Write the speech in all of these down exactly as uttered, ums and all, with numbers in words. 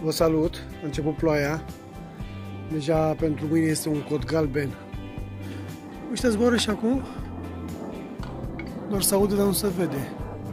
Vă salut, a început ploaia. Deja pentru mâine este un cod galben. Uite, zboară și acum. Doar se aude, dar nu se vede.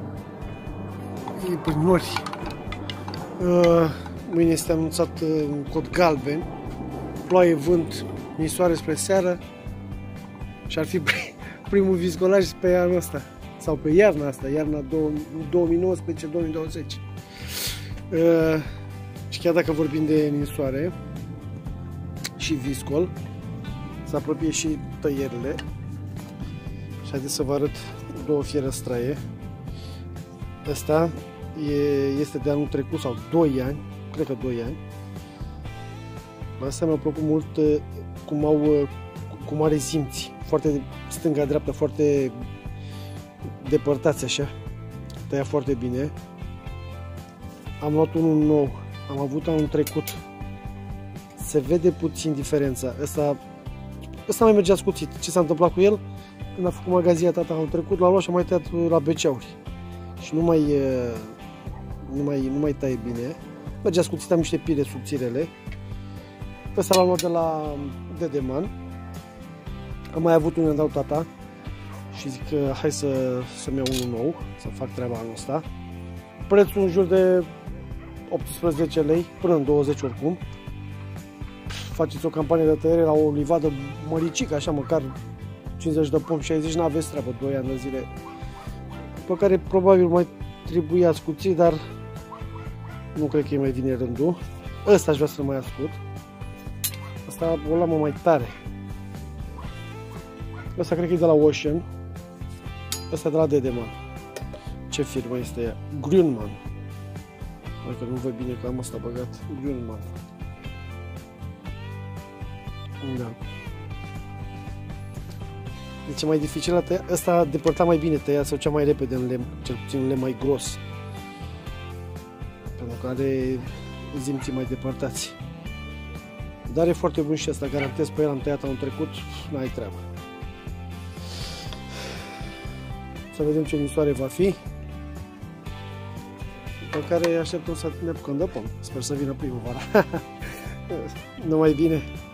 E prin nori. Uh, mâine este anunțat uh, un cod galben. Ploaie, vânt, nisoare spre seară. Și ar fi primul viscolaj pe anul ăsta. Sau pe iarna asta, iarna două mii nouăsprezece două mii douăzeci. Uh, și chiar dacă vorbim de ninsoare și viscol, se apropie și tăierile. Și haideți să vă arăt două fierăstraie. Asta e, este de anul trecut sau doi ani, cred că doi ani. Asta mi-a plăcut mult cum au cum are simți, foarte stânga-dreapta, foarte depărtați așa, tăia foarte bine. Am luat unul nou, am avut anul trecut, se vede puțin diferența. Ăsta, ăsta mai mergea scuțit. Ce s-a întâmplat cu el? Când a făcut magazia tata anul trecut, l-a luat și a mai tăiat la beceauri și nu mai, nu mai, nu mai taie bine. Mergea scuțit, am niște pire subțirele. Ăsta l-am luat de la Dedeman. Am mai avut unul, îmi dau tata și zic că hai să, să-mi iau unul nou, să fac treaba anul ăsta. Prețul în jur de optsprezece lei, până în douăzeci oricum. Faceți o campanie de tăiere la o livadă măricică, așa măcar cincizeci de pomi, șaizeci, n-aveți treabă, doi ani de zile. Pe care probabil mai trebuia ascuțit, dar nu cred că îi mai vine rândul. Ăsta aș vrea să-l mai ascult. Asta o lamă mai tare. Ăsta cred că e de la Ocean. Ăsta de la Dedeman. Ce firmă este ea? Grünman. Dacă nu văd bine că am asta băgat. Grünman. Da. Deci e mai dificil la tăia. Ăsta depărta mai bine tăia, sau cea mai repede în lemn. Cel puțin un lemn mai gros. Pentru că are zimții mai depărtați. Dar e foarte bun și asta, garantez pe el, am tăiat anul trecut, n-ai treabă. Să vedem ce nisoare va fi. Pe care așteptăm să ne apucăm de pom. Sper să vină primăvara. Numai bine!